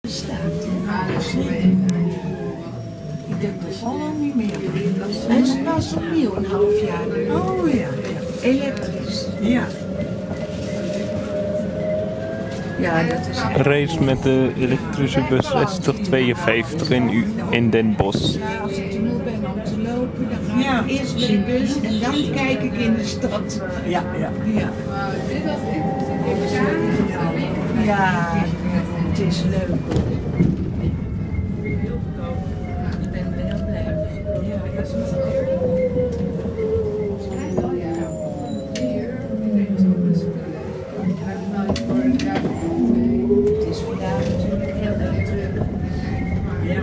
Ik denk dat zal al niet meer. Hij is pas opnieuw een half jaar. Oh ja. Elektrisch. Ja. Ja, dat is Race met de elektrische bus 6052 in Den Bosch. Ja, als ik te moe ben om te lopen, dan ga ik eerst met de bus en dan kijk ik in de stad. Ja, ja. Ja. Ja, het is leuk hoor. Ik ben heel blij. Ja, dat is het is vandaag natuurlijk heel erg druk. Ja.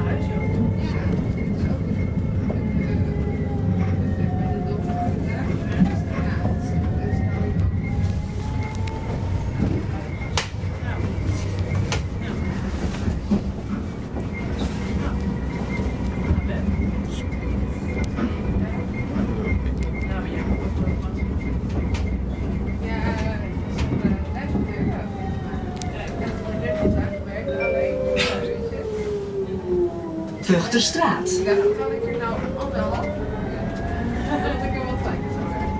Vugterstraat. Ja, kan ik er nou anderhalf? Dat ik er wat tijd zou hebben.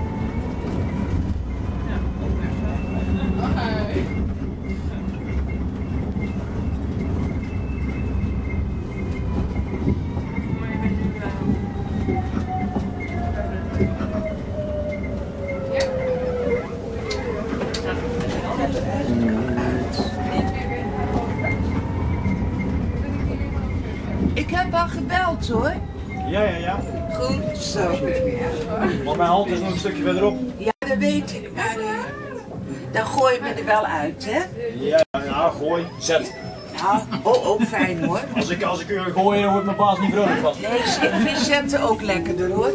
Ik heb al gebeld hoor. Ja. Goed zo. Want mijn hand is nog een stukje verderop. Ja, dat weet ik, maar dan gooi je me er wel uit, hè? Ja, gooi, zet. Ja, ook fijn hoor. Als ik u gooi, dan wordt mijn baas niet vrolijk van. Nee, ik vind zetten ook lekkerder hoor.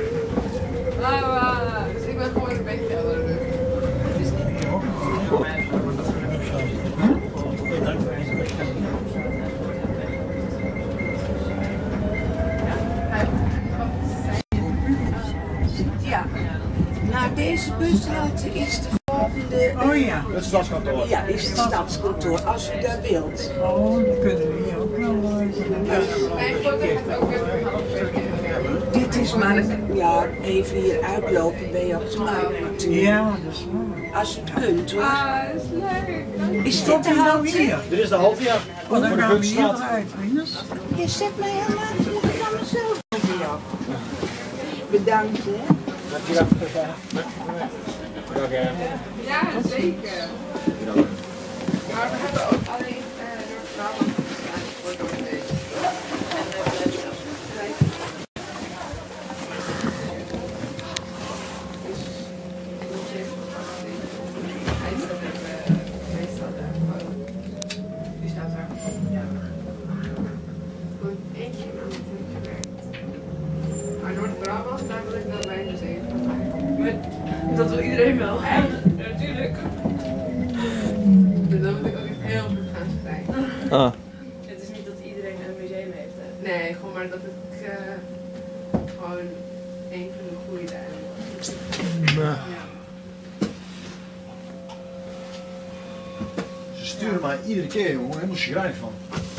Dus ik ben gewoon een beetje aan de rug. Ja, na deze bushalte is de volgende. Oh ja. Het stadskantoor. Ja, is het stadskantoor, als u dat wilt. Oh, dan kunnen we hier ook wel. Mijn foto gaat ook weer half uur. Dit is maar even hier uitlopen ben je op de markt natuurlijk. Ja, dat is waar. Als u het kunt hoor. Dat is leuk. Is dit de halte? hier? Dit is de halte, ja. Oh, Voor dan de gaan we hier Vugterstraat. uit, Rinus. Je zet mij helemaal van mezelf over jou. Bedankt hè. Ja, zeker. Maar we hebben ook alleen door Brabant gestaan voor door deze. Die staat daar. Goed, eentje aan het gewerkt. Maar Noord-Brabant, daar wil ik wel bij gezeten. Dat wil iedereen wel. Ja, natuurlijk. Dus dan moet ik ook echt heel goed gaan schrijven. Ah. Het is niet dat iedereen een museum heeft, hè? Nee, gewoon maar dat ik gewoon een van de goede daarin was. Ja. Ze sturen mij iedere keer, jongen, helemaal schrijf van.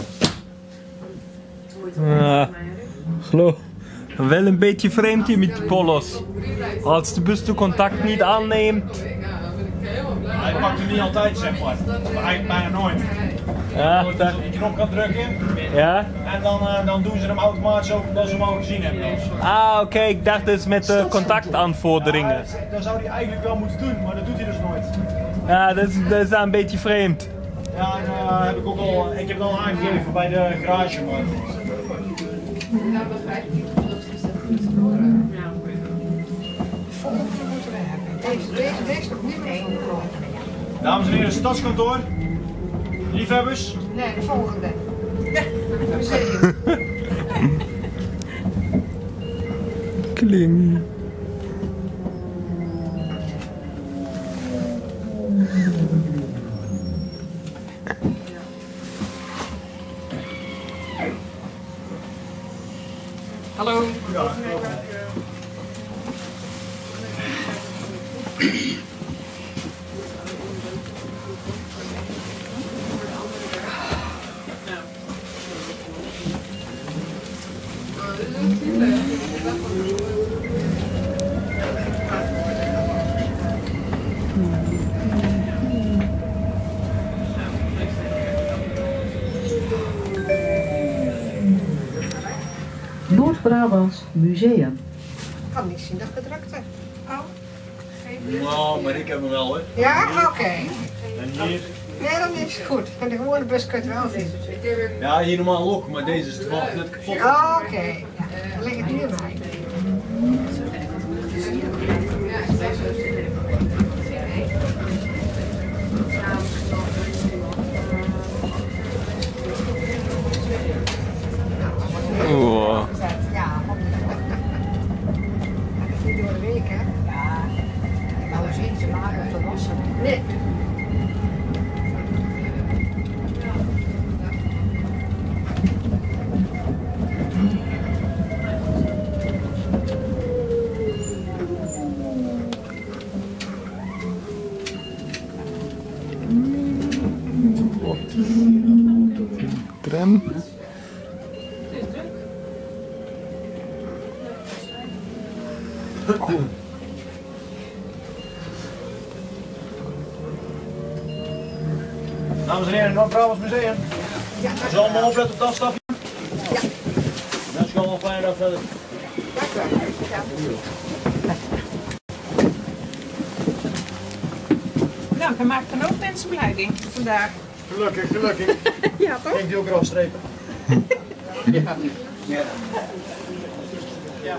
Het wordt wel mij, Geloof. Wel een beetje vreemd hier met die polos. Als de bus de contact niet aanneemt. Ja, dan ben ik helemaal blij. Hij pakt hem niet altijd, zeg maar. Of eigenlijk bijna nooit. Ja, Als je die knop kan drukken ja. en dan doen ze hem automatisch ook dat ze hem al gezien hebben. Ah, oké, ik dacht dus met de contactaanvorderingen. Ja, dat zou hij eigenlijk wel moeten doen, maar dat doet hij dus nooit. Ja, dat is dan een beetje vreemd. Ja, en, heb ik ook al, ik heb het al aangegeven bij de garage, maar... Nou begrijp ik niet dat ze dat goed scoren. Ja, Volgende moeten we hebben. Deze is nog niet één. Dames en heren, stadskantoor. Liefhebbers. Nee, de volgende. Museum. Kling. Hallo. Noord-Brabants Museum. Ik kan niet zien dat gedrukt heb. Nou, maar ik heb hem wel, hè. Ja, oké. En hier? Nee, dan is het goed. En de gewone bus kun je wel zien. Ja, hier normaal ook, maar deze is toevallig net kapot. Oké. Ja, dan leg het hierbij. Wow. Ja, dat is niet door de week, hè? Ja. Nou, we zien ze maken te lossen. Nee. Tram. Dames en heren, het Noord-Brabants Museum. Zullen we allemaal opletten op dat stapje? Ja. Dat is gewoon wel fijn dat verder. Dank u wel. Nou, je maakt dan ook mensen blij, denk ik, vandaag. Gelukkig, gelukkig. Ja, toch? Ik die ook eraf strepen. Ja. Ja. Ja.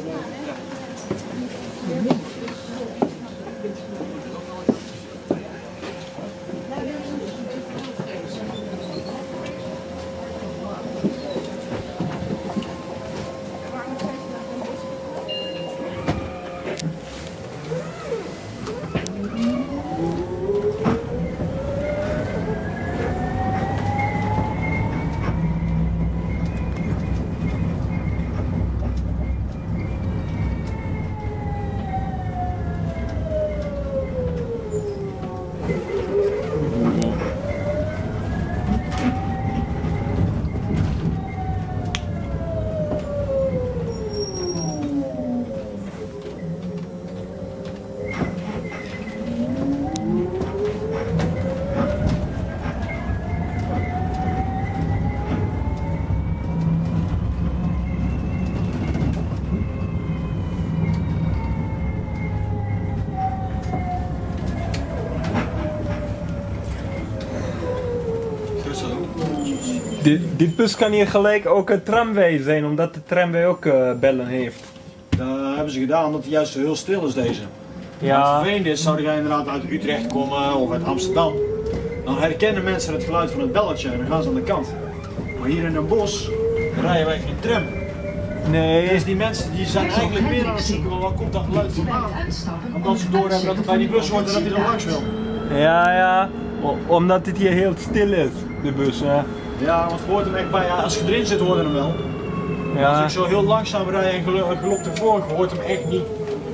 Dit bus kan hier gelijk ook een tramway zijn, omdat de tramway ook bellen heeft. Dat hebben ze gedaan omdat hij juist zo heel stil is deze. Ja. Als het vervelend is, zou jij inderdaad uit Utrecht komen of uit Amsterdam. Dan herkennen mensen het geluid van het belletje en dan gaan ze aan de kant. Maar hier in een bos rijden wij geen tram. Nee. Dus die mensen die zijn eigenlijk meer aan het zoeken, wat komt dat geluid vandaan? Omdat ze doorhebben dat het bij die bus hoort en dat hij er langs wil. Ja, ja. Omdat het hier heel stil is, de bus. Hè. Ja, want je hoort hem echt bij, ja, als je erin zit hoort je hem wel. Ja. Als ik zo heel langzaam rijd en geloopt ervoor, je hoort hem echt niet.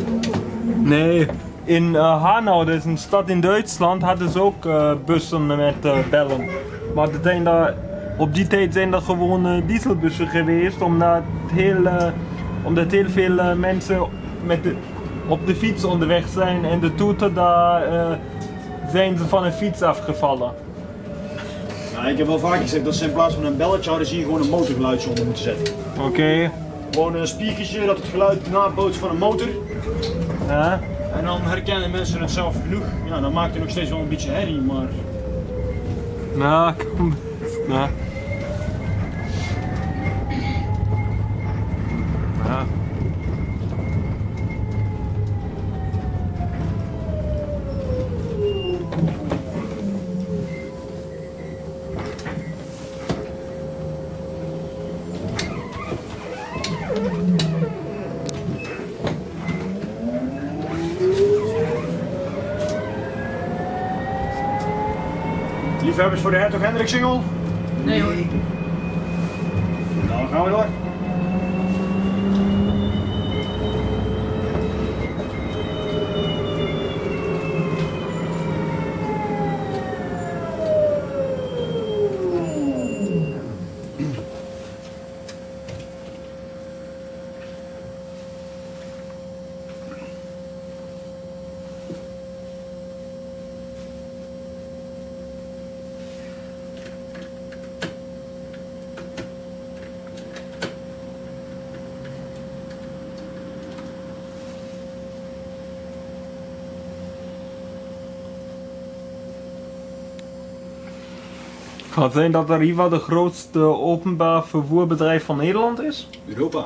Nee. In Hanau, dat is een stad in Duitsland, hadden ze ook bussen met bellen. Maar op die tijd zijn er gewoon dieselbussen geweest, omdat heel veel mensen op de fiets onderweg zijn en de toeter, daar zijn ze van een fiets afgevallen. Nou, ik heb wel vaak gezegd dat ze in plaats van een belletje hadden ze hier gewoon een motorgeluidje onder moeten zetten. Oké. Gewoon een spiekertje dat het geluid nabootst van een motor. Ja. En dan herkennen mensen het zelf genoeg. Ja, dan maakt het nog steeds wel een beetje herrie, maar... Nou, kom. Nou. Ja. Liefhebbers voor de Hertog Hendrik single? Nee hoor. Dan gaan we door. Kan het zijn dat Arriva de grootste openbaar vervoerbedrijf van Nederland is? Europa.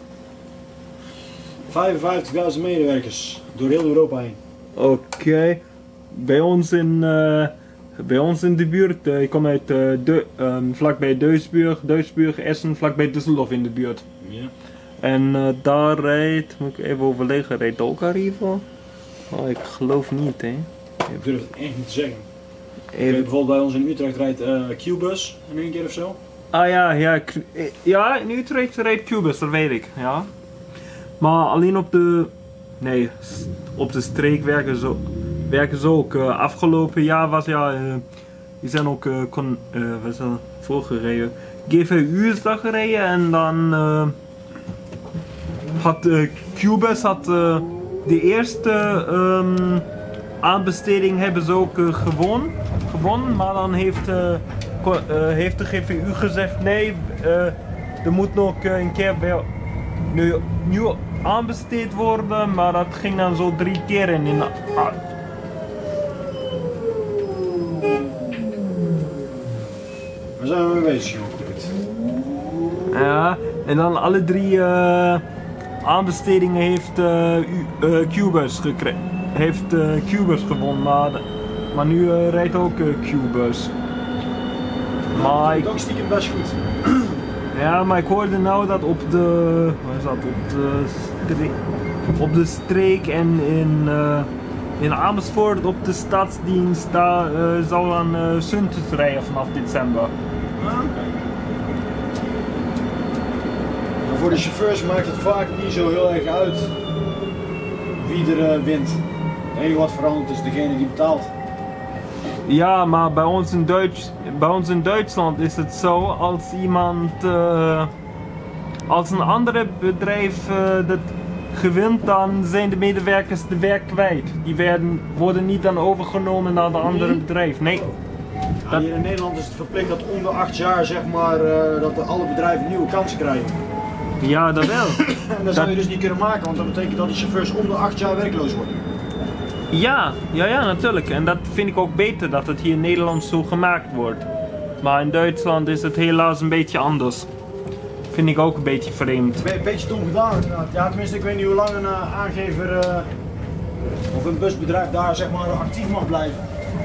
55.000 medewerkers door heel Europa heen. Oké. Bij ons in de buurt, ik kom uit vlakbij Duisburg, Essen, vlakbij Düsseldorf in de buurt. Ja. En daar rijdt, moet ik even overleggen, rijdt ook Arriva? Oh, ik geloof niet, hè. Ik durf het echt niet te zeggen. Bijvoorbeeld bij ons in Utrecht rijdt Q-bus in één keer of zo. Ah ja, in Utrecht rijdt Q-bus, dat weet ik, ja. Maar alleen op de streek werken ze ook. Afgelopen jaar was die zijn ook voorgereden. GVU is daar gereden en dan had Q-bus de eerste aanbesteding hebben ze ook gewonnen, maar dan heeft de GVU gezegd nee, er moet nog een keer nieuw aanbesteed worden, maar dat ging dan zo 3 keer in. Waar zijn we mee bezig, jongen? Ja, en dan alle 3 aanbestedingen heeft Q-bus gewonnen, maar nu rijdt ook Q-bus. Maar ook stiekem best goed. Ja, maar ik hoorde nou dat op de streek en in Amersfoort op de stadsdienst, daar zal dan Suntus rijden vanaf december. Ah, oké. Maar voor de chauffeurs maakt het vaak niet zo heel erg uit wie er wint. Het enige wat verandert is degene die betaalt. Ja, maar bij ons in Duitsland is het zo, als een andere bedrijf dat gewint, dan zijn de medewerkers de werk kwijt. Die worden niet dan overgenomen naar de andere bedrijf. Nee. Ja, hier in Nederland is het verplicht dat onder 8 jaar zeg maar, dat alle bedrijven nieuwe kansen krijgen. Ja, dat wel. En dat zou je dus niet kunnen maken, want dat betekent dat de chauffeurs onder 8 jaar werkloos worden. Ja, natuurlijk. En dat vind ik ook beter dat het hier in Nederland zo gemaakt wordt. Maar in Duitsland is het helaas een beetje anders. Vind ik ook een beetje vreemd. Een beetje dom gedaan inderdaad. Ja, tenminste ik weet niet hoe lang een aangever of een busbedrijf daar zeg maar actief mag blijven.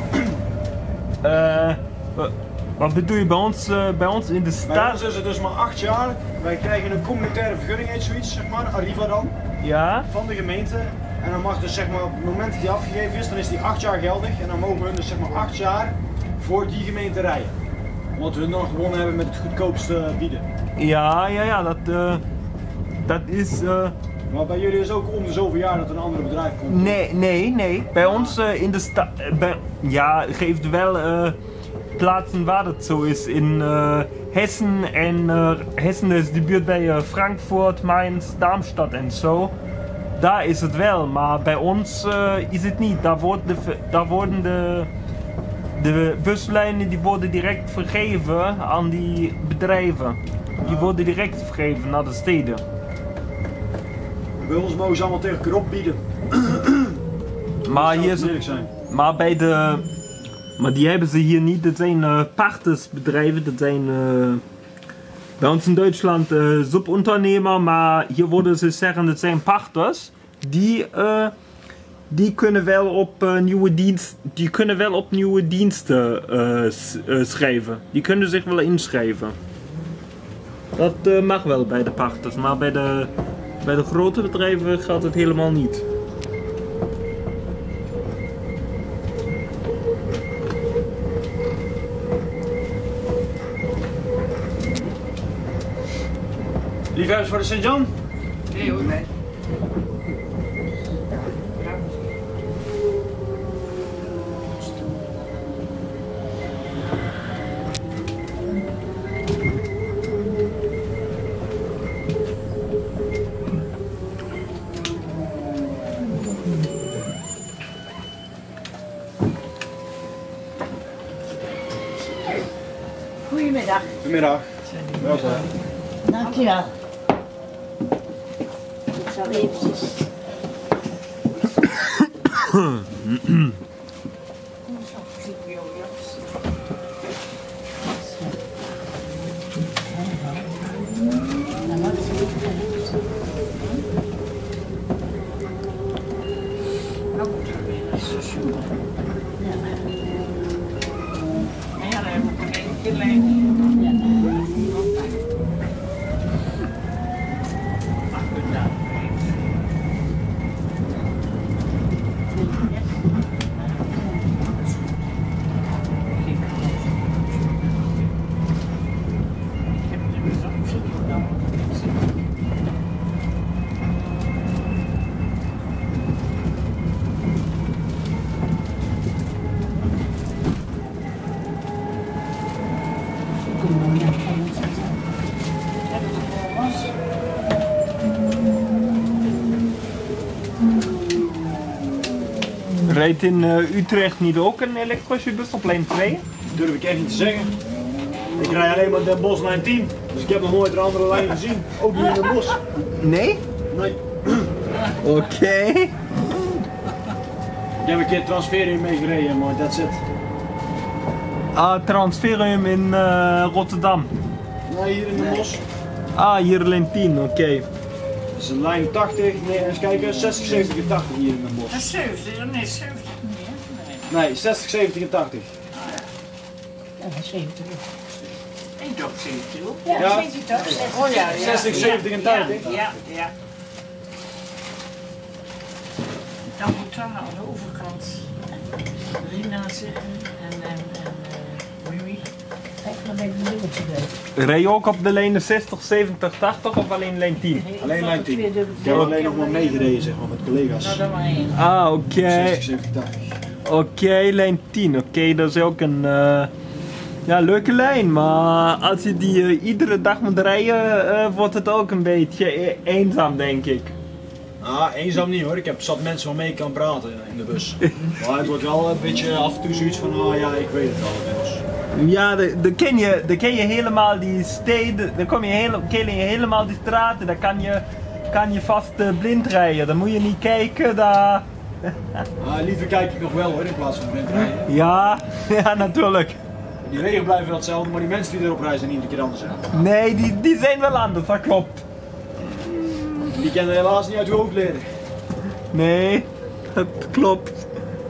Wat bedoel je bij ons in de stad? Bij ons is het dus maar 8 jaar. Wij krijgen een communautaire vergunning, heet zoiets, zeg maar, Arriva dan. Ja? Van de gemeente. En dan mag dus zeg maar op het moment dat die afgegeven is, dan is die 8 jaar geldig. En dan mogen we dus zeg maar 8 jaar voor die gemeente rijden. Omdat we dan gewonnen hebben met het goedkoopste bieden. Ja, dat is... Maar bij jullie is het ook om de zoveel jaar dat een andere bedrijf komt? Nee. Bij ons in de stad... ja, geeft wel plaatsen waar het zo is. In Hessen en Hessen is de buurt bij Frankfurt, Mainz, Darmstadt en zo. Daar is het wel, maar bij ons is het niet. Daar worden de buslijnen die worden direct vergeven aan die bedrijven. Die worden direct vergeven naar de steden. Bij ons mogen ze allemaal tegen elkaar opbieden. Maar hier is het, maar die hebben ze hier niet. Dat zijn partnersbedrijven. Dat zijn bij ons in Duitsland subunternehmer, maar hier worden ze zeggen dat zijn partners. Die kunnen wel op nieuwe diensten schrijven. Die kunnen zich wel inschrijven. Dat mag wel bij de partners, maar bij de grote bedrijven gaat het helemaal niet. Liefhebbers voor de Sint-Jan? Nee hoor. Nee. Goedemiddag. Goedemiddag. Welkom. Dankjewel. Ik zal eventjes... ook een mooie van ons. Heb ik al was. Rijdt in Utrecht niet ook een elektrische bus op lijn 2? Durf ik echt niet te zeggen. Ik rij alleen maar Den Bosch lijn 10, dus ik heb nog nooit een andere lijn gezien. Ook niet in Den Bosch. Nee? Nee. Oké. Ik heb een keer Transferium meegereden, maar that's it. Ah, Transferium in Rotterdam. Nee, hier in Den Bosch. Ah, hier lijn 10, oké. Dat is een lijn 80, nee, eens kijken, 60, 70 en 80 hier in Den Bosch. 70, nee, 70 niet. Nee, 60, 70 en 80. Ja, 70. Ik dacht 70 ook. Ja, Ja. 70 toch? Oh ja, 60, 70 en 80. Ja. Dan moet dan aan de overkant Rina zitten en Mimi. Kijk, dan ben ik een dubbeltje bij. Rij je ook op de lijnen 60, 70, 80 of alleen lijn 10? Alleen lijn 10. Ik heb alleen nog maar meegereden, zeg maar, met collega's. Nou, dan maar één. Ah, oké. 60, 70, 80. Oké, lijn 10. Oké, dat is ook een ja, leuke lijn. Maar als je die iedere dag moet rijden, wordt het ook een beetje eenzaam, denk ik. Ah, eenzaam niet hoor, ik heb zat mensen waarmee ik kan praten in de bus. Maar het wordt wel een beetje af en toe zoiets van, oh ja, ik weet het al inmiddels. Ja, dan ken je helemaal die steden, dan ken je helemaal die straten, dan kan je vast blind rijden. Dan moet je niet kijken, daar... Liever kijk ik nog wel hoor, in plaats van blind rijden. Ja, ja, natuurlijk. Die regels blijven wel hetzelfde, maar die mensen die erop rijden zijn iedere keer anders. Hè? Nee, die zijn wel anders, dat klopt. Die kennen helaas niet uit hun hoofd leren. Nee, dat klopt.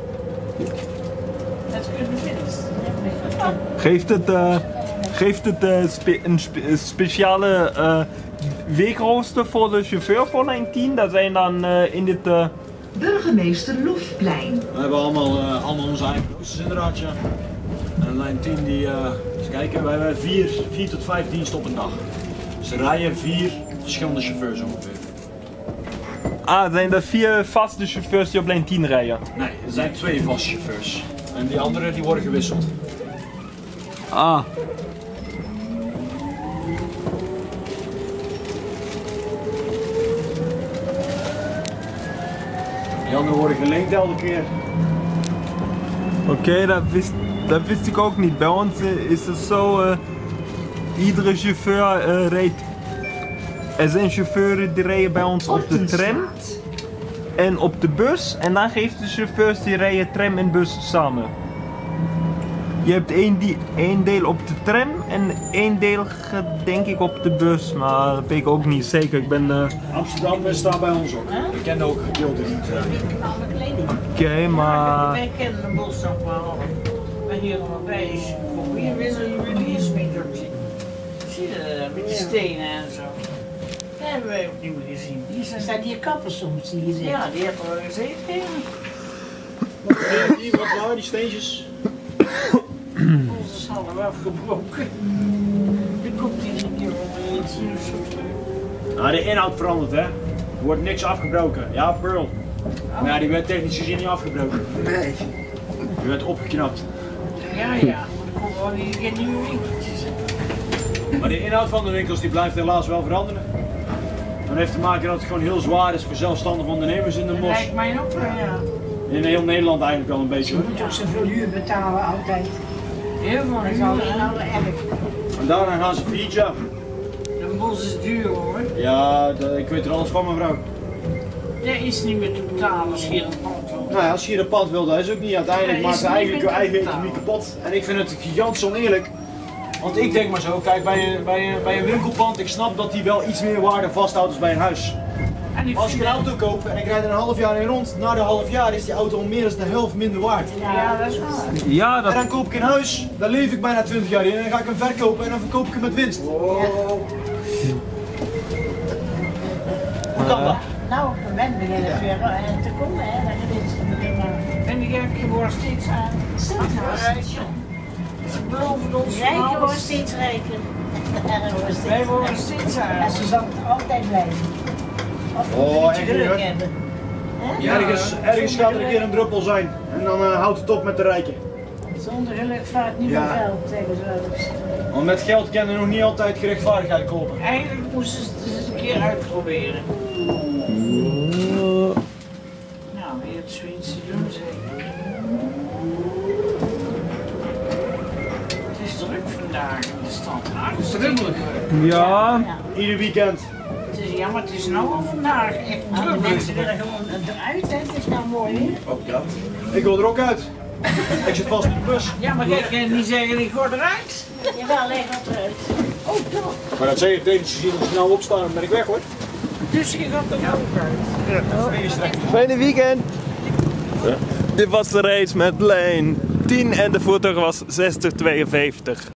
Dat kunnen we Geeft het een speciale weekrooster voor de chauffeur voor lijn 10? Dat zijn dan in dit... Burgemeester Loefplein. We hebben allemaal onze eigen roosters inderdaad, ja. En lijn 10 die, eens kijken, we hebben 4 tot 5 diensten op een dag. Dus er rijden 4 verschillende chauffeurs ongeveer. Ah, zijn er 4 vaste chauffeurs die op lijn 10 rijden? Nee, er zijn 2 vaste chauffeurs. En die anderen die worden gewisseld. Ah. Die anderen worden geleend elke keer. Oké, dat wist ik ook niet. Bij ons is het zo, iedere chauffeur rijdt. Er zijn chauffeurs die rijden bij ons op de tram en op de bus. En dan geeft de chauffeurs die rijden tram en bus samen. Je hebt één deel op de tram en één deel denk ik op de bus, maar dat weet ik ook niet zeker. Ik ben... Amsterdam staat bij ons ook. Ik ken ook gedeelte niet. Oké, maar... Wij kennen de bos nog wel. Maar hier allemaal bij is. Hier wisselen jullie eens mee door. Zie je, met die stenen en zo. Dat hebben wij ook niet meer gezien. Die Zijn die kappen soms die hier zitten? ja, die hebben we gezeten. Wat waren die steentjes? Onze is allemaal afgebroken. Dan komt hij een keer om iets nieuws op te doen. Nou, de inhoud verandert hè. Er wordt niks afgebroken. Ja, Pearl. Maar ja, die werd technisch gezien niet afgebroken. Nee. Die werd opgeknapt. Ja, ja. Dan komen wel weer nieuwe winkeltjes. Maar de inhoud van de winkels die blijft helaas wel veranderen. Dat heeft te maken dat het gewoon heel zwaar is voor zelfstandige ondernemers in de Dat bos. lijkt mij ook wel, ja. In heel Nederland eigenlijk wel een beetje hoor. Je moet ook zoveel huur betalen altijd. Heel veel Dat is huur, alleen hè. al erg. En daarna gaan ze failliet, ja. De bos is duur hoor. Ja, ik weet er alles van mevrouw. Dat is niet meer te betalen als je een pand wil. Nou ja, als je hier een pand wil, dat is ook niet. Uiteindelijk Nee, maakt is ze niet eigenlijk je meer te eigen betalen. economie kapot. En ik vind het gigantisch oneerlijk. Want ik denk maar zo, kijk bij een winkelpand, ik snap dat die wel iets meer waarde vasthoudt als bij een huis. En ik Als ik vind een auto koop en ik rijd er een half jaar in rond, na de half jaar is die auto al meer dan de helft minder waard. ja, dat is waar. Ja, En dat... dan koop ik een huis, daar leef ik bijna 20 jaar in en dan ga ik hem verkopen en dan verkoop ik hem met winst. Hoe kan dat? Nou, op het moment begint het weer te komen, hè. Dat je dit meteen maar... En ik word steeds aan. Ze beloven ons van Rijken worden alles. steeds rijker. Erger worden steeds Wij worden rijker. steeds En aan. ze zal het altijd blijven. Of we Oh, een beetje echt geluk hoor. hebben. Hè? Ja, ergens gaat er een keer een druppel zijn en dan houdt het op met de rijken. Zonder geluk vaart niet Ja. meer geld, zeggen ze wel eens. Want met geld kunnen nog niet altijd gerechtvaardigheid kopen. Eigenlijk moesten ze het eens een keer uitproberen. Nou, je hebt zoiets te doen zeker. Het is druk vandaag in de stad. Hartstikke. Ja. Ieder weekend. Het is jammer, het is nou al vandaag echt Nou, de druk. mensen willen gewoon eruit, hè. Het is nou mooi weer. Ik wil er ook uit. Ik zit vast in de bus. Ja, maar jij kan niet zeggen, ik ga eruit. Jawel, leg wat eruit. Oh, toch. Maar dat zeg je tegen ze zien als snel opstaan, dan ben ik weg hoor. Dus je gaat er ook uit. Fijne weekend. Dit was de race met lane 10 en de voertuig was 6052.